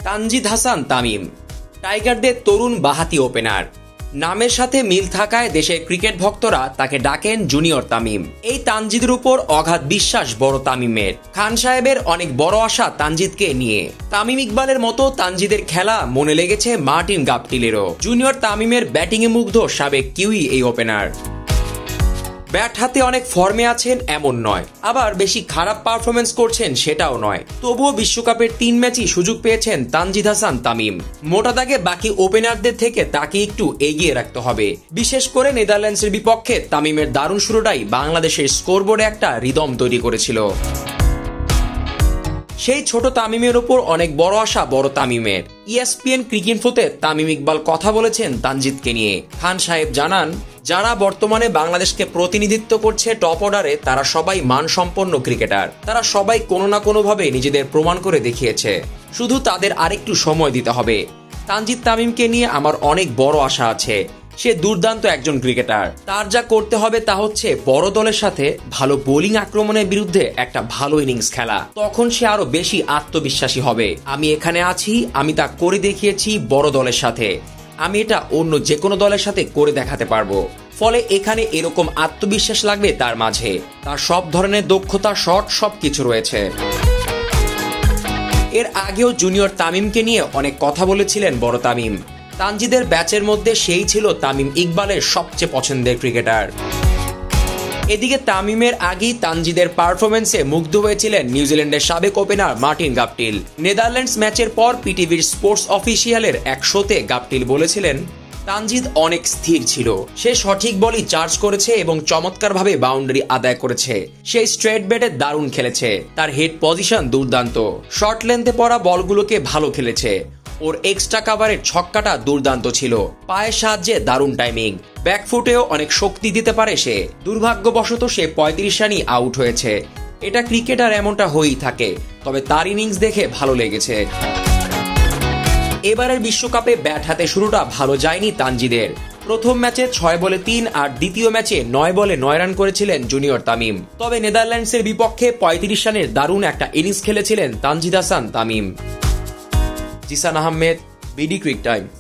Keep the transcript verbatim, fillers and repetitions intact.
তানজিদ হাসান তামিম টাইগারদের তরুণ বাঁহাতি ওপেনার। নামের সাথে মিল থাকায় দেশের ক্রিকেট ভক্তরা তাকে ডাকেন জুনিয়র তামিম। এই তানজিদের উপর অগাধ বিশ্বাস বড় তামিমের। খান সাহেবের অনেক বড় আশা তানজিদকে নিয়ে। তামিম ইকবালের মতো তানজিদের খেলা মনে লেগেছে মার্টিন গাপটিলেরও। জুনিয়র তামিমের ব্যাটিংয়ে মুগ্ধ সাবেক কিউই এই ওপেনার। ব্যাট হাতে অনেক ফর্মে আছেন এমন নয়, আবার বেশি খারাপ পারফরমেন্স করছেন সেটাও নয়। তবুও বিশ্বকাপের তিন ম্যাচই সুযোগ পেয়েছেন তানজিদ হাসান তামিম। মোটা দাগে বাকি ওপেনারদের থেকে তাকে একটু এগিয়ে রাখতে হবে। বিশেষ করে নেদারল্যান্ডসের বিপক্ষে তামিমের দারুণ শুরুটাই বাংলাদেশের স্কোরবোর্ডে একটা রিদম তৈরি করেছিল। সেই ছোট তামিমের উপর অনেক বড় আশা বড় তামিমের। ইএসপিএন ক্রিকইনফোতে তামিম ইকবাল কথা বলেছেন তানজিদকে নিয়ে। খান সাহেব জানান, যারা বর্তমানে বাংলাদেশকে প্রতিনিধিত্ব করছে টপ অর্ডারে তারা সবাই মানসম্পন্ন ক্রিকেটার। তারা সবাই কোনো না কোনোভাবে নিজেদের প্রমাণ করে দেখিয়েছে, শুধু তাদের আরেকটু সময় দিতে হবে। তানজিদ তামিমকে নিয়ে আমার অনেক বড় আশা আছে। সে দুর্দান্ত একজন ক্রিকেটার। তার যা করতে হবে তা হচ্ছে বড় দলের সাথে ভালো বোলিং আক্রমণের বিরুদ্ধে একটা ভালো ইনিংস খেলা। তখন সে আরো বেশি আত্মবিশ্বাসী হবে। আমি এখানে আছি, আমি তা করে দেখিয়েছি বড় দলের সাথে, আমি এটা অন্য যে কোনো দলের সাথে করে দেখাতে পারবো। ফলে এখানে এরকম আত্মবিশ্বাস লাগবে তার মাঝে। তার সব ধরনের দক্ষতা, শট সবকিছু রয়েছে। এর আগেও জুনিয়র তামিমকে নিয়ে অনেক কথা বলেছিলেন বড় তামিম। তানজিদের ব্যাচের মধ্যে সেই ছিল তামিম ইকবালের সবচেয়ে পছন্দের ক্রিকেটার। এদিকে তামিমের আগেই তানজিদের পারফরমেন্সে মুগ্ধ হয়েছিলেন নিউজিল্যান্ডের সাবেক ওপেনার মার্টিন গাপটিল। নেদারল্যান্ডস ম্যাচের পর পিটিভির স্পোর্টস অফিসিয়ালের এক শোতে গাপটিল বলেছিলেন, তানজিদ অনেক স্থির ছিল, সে সঠিক বলই চার্জ করেছে এবং চমৎকারভাবে বাউন্ডারি আদায় করেছে। সে স্ট্রেট ব্যাটে দারুণ খেলেছে, তার হেড পজিশন দুর্দান্ত, শর্ট লেন্থে পড়া বলগুলোকে ভালো খেলেছে। ওর এক্সট্রা কাভারের ছক্কাটা দুর্দান্ত ছিল, পায়ের সাহায্যে দারুণ টাইমিং, ব্যাকফুটেও অনেক শক্তি দিতে পারে সে। দুর্ভাগ্যবশত সে পঁয়ত্রিশ রানই আউট হয়েছে। এটা ক্রিকেটার এমনটা হয়েই থাকে, তবে তার ইনিংস দেখে ভালো লেগেছে। এবারের বিশ্বকাপে ব্যাট হাতে শুরুটা ভালো যায়নি তানজিদের। প্রথম ম্যাচে ছয় বলে তিন আর দ্বিতীয় ম্যাচে নয় বলে নয় রান করেছিলেন জুনিয়র তামিম। তবে নেদারল্যান্ডসের বিপক্ষে পঁয়ত্রিশ রানের দারুণ একটা ইনিংস খেলেছিলেন তানজিদ হাসান তামিম। Jisan Ahmed, BD ক্রিক time.